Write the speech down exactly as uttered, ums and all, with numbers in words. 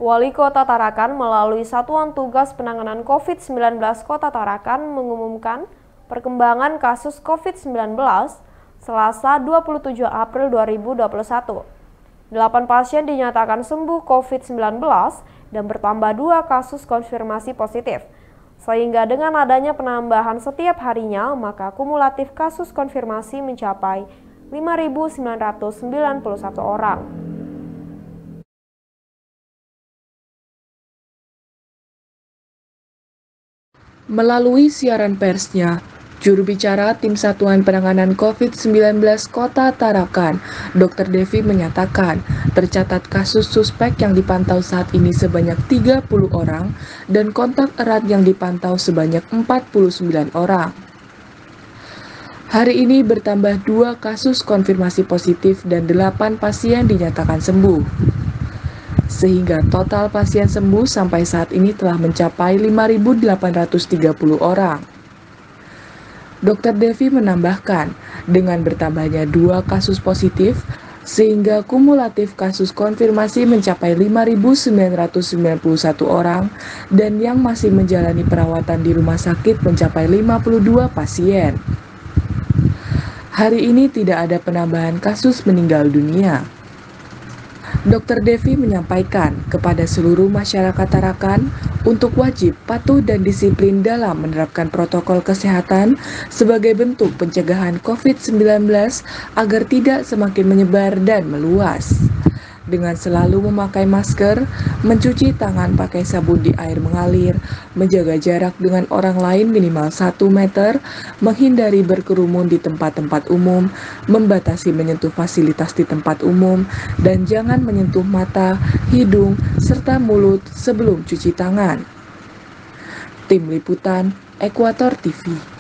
Wali Kota Tarakan melalui Satuan Tugas Penanganan COVID sembilan belas Kota Tarakan mengumumkan perkembangan kasus COVID sembilan belas Selasa dua puluh tujuh April dua ribu dua puluh satu. delapan pasien dinyatakan sembuh COVID sembilan belas dan bertambah dua kasus konfirmasi positif. Sehingga dengan adanya penambahan setiap harinya, maka kumulatif kasus konfirmasi mencapai lima ribu sembilan ratus sembilan puluh satu orang. Melalui siaran persnya, juru bicara Tim Satuan Penanganan COVID sembilan belas Kota Tarakan, dokter Devi menyatakan, tercatat kasus suspek yang dipantau saat ini sebanyak tiga puluh orang dan kontak erat yang dipantau sebanyak empat puluh sembilan orang. Hari ini bertambah dua kasus konfirmasi positif dan delapan pasien dinyatakan sembuh. Sehingga total pasien sembuh sampai saat ini telah mencapai lima ribu delapan ratus tiga puluh orang. dokter Devi menambahkan, dengan bertambahnya dua kasus positif, sehingga kumulatif kasus konfirmasi mencapai lima ribu sembilan ratus sembilan puluh satu orang dan yang masih menjalani perawatan di rumah sakit mencapai lima puluh dua pasien. Hari ini tidak ada penambahan kasus meninggal dunia. dokter Devi menyampaikan kepada seluruh masyarakat Tarakan untuk wajib patuh dan disiplin dalam menerapkan protokol kesehatan sebagai bentuk pencegahan COVID sembilan belas agar tidak semakin menyebar dan meluas. Dengan selalu memakai masker, mencuci tangan pakai sabun di air mengalir, menjaga jarak dengan orang lain minimal satu meter, menghindari berkerumun di tempat-tempat umum, membatasi menyentuh fasilitas di tempat umum, dan jangan menyentuh mata, hidung, serta mulut sebelum cuci tangan. Tim Liputan, Ekuator T V.